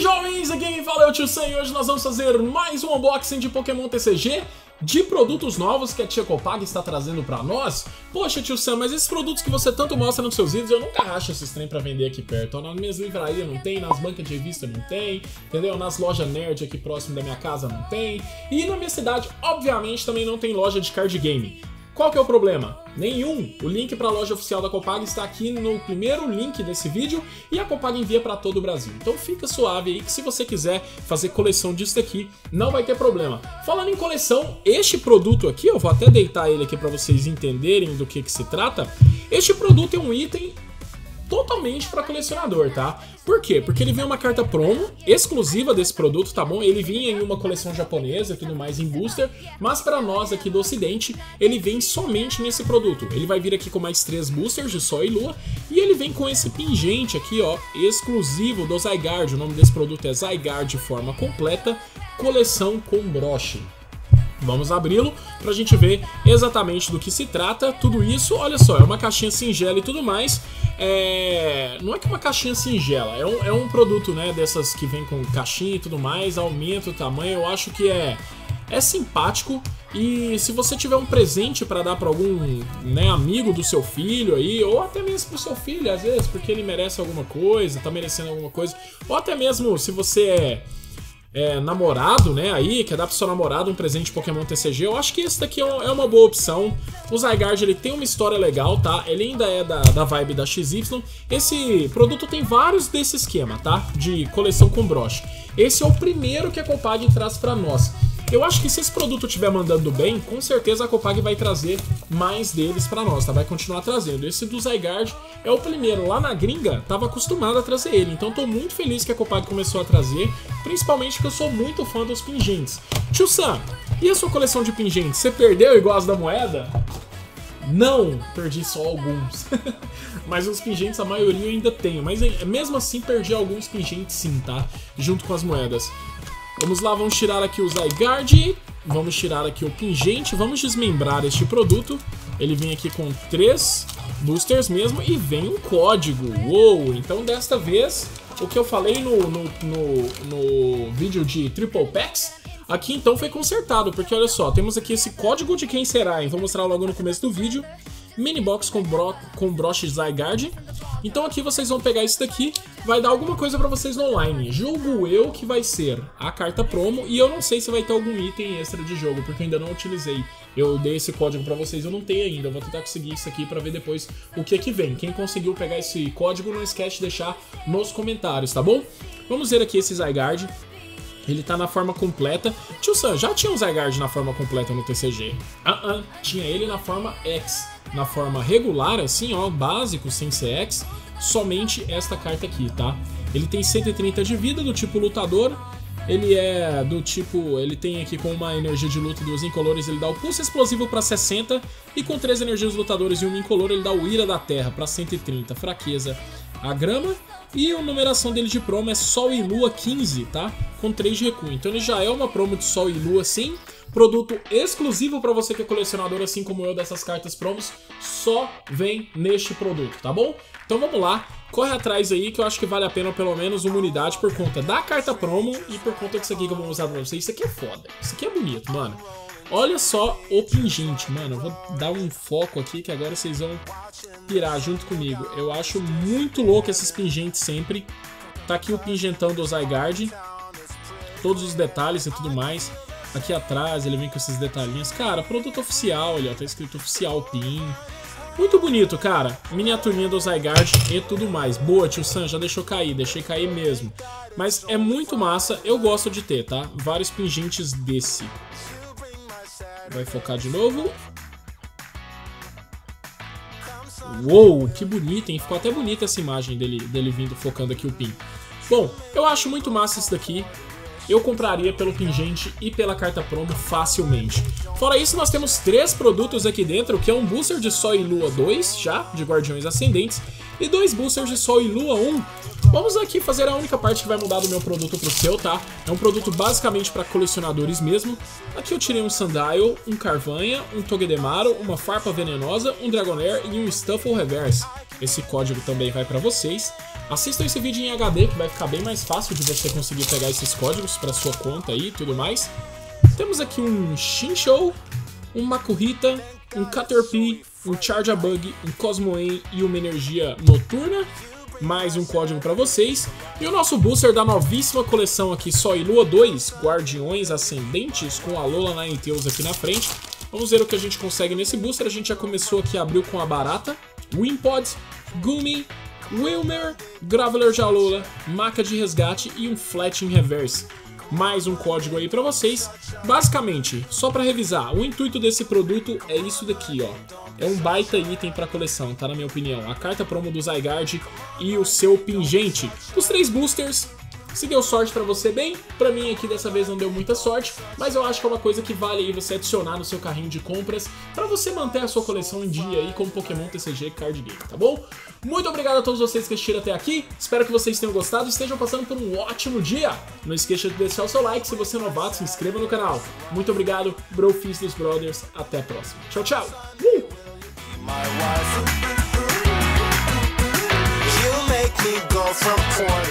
jovens, aqui quem fala é o Tio Sam e hoje nós vamos fazer mais um unboxing de Pokémon TCG de produtos novos que a Tia Copag está trazendo pra nós. Poxa, Tio Sam, mas esses produtos que você tanto mostra nos seus vídeos, eu nunca acho esses trem pra vender aqui perto. Nas minhas livrarias não tem, nas bancas de revista não tem, entendeu? Nas lojas nerd aqui próximo da minha casa não tem. E na minha cidade, obviamente, também não tem loja de card game. Qual que é o problema? Nenhum! O link para a loja oficial da Copag está aqui no primeiro link desse vídeo e a Copag envia para todo o Brasil. Então fica suave aí que se você quiser fazer coleção disso daqui, não vai ter problema. Falando em coleção, este produto aqui, eu vou até deitar ele aqui para vocês entenderem do que se trata. Este produto é um item totalmente para colecionador, tá? Por quê? Porque ele vem uma carta promo exclusiva desse produto, tá bom? Ele vinha em uma coleção japonesa e tudo mais em booster, mas para nós aqui do ocidente, ele vem somente nesse produto. Ele vai vir aqui com mais 3 boosters de Sol e Lua e ele vem com esse pingente aqui, ó, exclusivo do Zygarde. O nome desse produto é Zygarde forma completa, coleção com broche. Vamos abri-lo pra gente ver exatamente do que se trata. Tudo isso, olha só, é uma caixinha singela e tudo mais. Não é que uma caixinha singela, é um produto, né, dessas que vem com caixinha e tudo mais, aumenta o tamanho, eu acho que é simpático. E se você tiver um presente para dar para algum, né, amigo do seu filho aí, ou até mesmo pro seu filho, às vezes, porque ele merece alguma coisa, tá merecendo alguma coisa, ou até mesmo se você namorado, né, aí, quer dar pro seu namorado um presente de Pokémon TCG, eu acho que esse daqui é uma boa opção. O Zygarde, ele tem uma história legal, tá? Ele ainda é da vibe da XY. Esse produto tem vários desse esquema, tá? De coleção com broche. Esse é o primeiro que a Copag traz pra nós. Eu acho que se esse produto estiver mandando bem, com certeza a Copag vai trazer mais deles pra nós, tá? Vai continuar trazendo. Esse do Zygarde é o primeiro. Lá na gringa, tava acostumado a trazer ele. Então tô muito feliz que a Copag começou a trazer, principalmente porque eu sou muito fã dos pingentes. Tio Sam, e a sua coleção de pingentes? Você perdeu igual as da moeda? Não, perdi só alguns. Mas os pingentes, a maioria eu ainda tenho. Mas mesmo assim, perdi alguns pingentes sim, tá? Junto com as moedas. Vamos lá, vamos tirar aqui o Zygarde, vamos tirar aqui o pingente, vamos desmembrar este produto. Ele vem aqui com 3 boosters mesmo e vem um código. Uou! Então desta vez, o que eu falei no vídeo de Triple Packs, aqui então foi consertado, porque olha só, temos aqui esse código de quem será, hein? Vou mostrar logo no começo do vídeo. Mini box com broche Zygarde. Então aqui vocês vão pegar isso daqui, vai dar alguma coisa pra vocês no online. Julgo eu que vai ser a carta promo e eu não sei se vai ter algum item extra de jogo, porque eu ainda não utilizei. Eu dei esse código pra vocês, eu não tenho ainda. Eu vou tentar conseguir isso aqui pra ver depois o que é que vem. Quem conseguiu pegar esse código, não esquece de deixar nos comentários, tá bom? Vamos ver aqui esse Zygarde. Ele tá na forma completa. Tio Sam, já tinha um Zygarde na forma completa no TCG? Tinha ele na forma X. Na forma regular, assim, ó, básico, sem CX, somente esta carta aqui, tá? Ele tem 130 de vida, do tipo lutador. Ele é do tipo, ele tem aqui com uma energia de luta e 2 incolores, ele dá o pulso explosivo para 60. E com 3 energias lutadores e 1 incolor, ele dá o ira da terra para 130. Fraqueza, a grama. E a numeração dele de promo é Sol e Lua 15, tá? Com 3 de recuo. Então ele já é uma promo de Sol e Lua, sim. Produto exclusivo para você que é colecionador, assim como eu, dessas cartas promos. Só vem neste produto, tá bom? Então vamos lá, corre atrás aí que eu acho que vale a pena pelo menos uma unidade por conta da carta promo e por conta disso aqui que eu vou mostrar pra vocês. Isso aqui é foda, isso aqui é bonito, mano. Olha só o pingente, mano. Eu vou dar um foco aqui que agora vocês vão pirar junto comigo. Eu acho muito louco esses pingentes sempre. Tá aqui o pingentão do Zygarde. Todos os detalhes e tudo mais. Aqui atrás ele vem com esses detalhinhos. Cara, produto oficial, olha, tá escrito oficial pin. Muito bonito, cara. Miniaturinha do Zygarde e tudo mais. Boa, Tio Sam, já deixou cair, deixei cair mesmo. Mas é muito massa, eu gosto de ter, tá? Vários pingentes desse. Vai focar de novo. Uou, que bonito, hein? Ficou até bonita essa imagem dele vindo, focando aqui o pin. Bom, eu acho muito massa isso daqui. Eu compraria pelo pingente e pela carta promo facilmente. Fora isso, nós temos 3 produtos aqui dentro, que é um booster de Sol e Lua 2, já, de Guardiões Ascendentes, e 2 boosters de Sol e Lua 1. Vamos aqui fazer a única parte que vai mudar do meu produto pro seu, tá? É um produto basicamente para colecionadores mesmo. Aqui eu tirei um Sandile, um Carvanha, um Togedemaru, uma Farpa Venenosa, um Dragonair e um Stuffle Reverse. Esse código também vai para vocês. Assistam esse vídeo em HD, que vai ficar bem mais fácil de você conseguir pegar esses códigos para sua conta aí e tudo mais. Temos aqui um Shinshou, um Makuhita, um Caterpie, um Charjabug, um Cosmoem e uma energia noturna. Mais um código para vocês. E o nosso booster da novíssima coleção aqui, Sol e Lua 2, Guardiões Ascendentes, com a Alola Ninetales aqui na frente. Vamos ver o que a gente consegue nesse booster. A gente já começou aqui, abriu com a Barata, Wimpod, Gumi, Wilmer, Graveler de Alola, Maca de Resgate e um Flat em Reverse. Mais um código aí pra vocês. Basicamente, só pra revisar, o intuito desse produto é isso daqui, ó. É um baita item pra coleção, tá? Na minha opinião. A carta promo do Zygarde e o seu pingente. Os 3 boosters. Se deu sorte pra você, bem, pra mim aqui dessa vez não deu muita sorte, mas eu acho que é uma coisa que vale aí você adicionar no seu carrinho de compras pra você manter a sua coleção em dia aí com Pokémon TCG Card Game, tá bom? Muito obrigado a todos vocês que assistiram até aqui, espero que vocês tenham gostado e estejam passando por um ótimo dia. Não esqueça de deixar o seu like, se você é novato, se inscreva no canal. Muito obrigado, Brofist dos Brothers, até a próxima. Tchau, tchau! You make me go from corner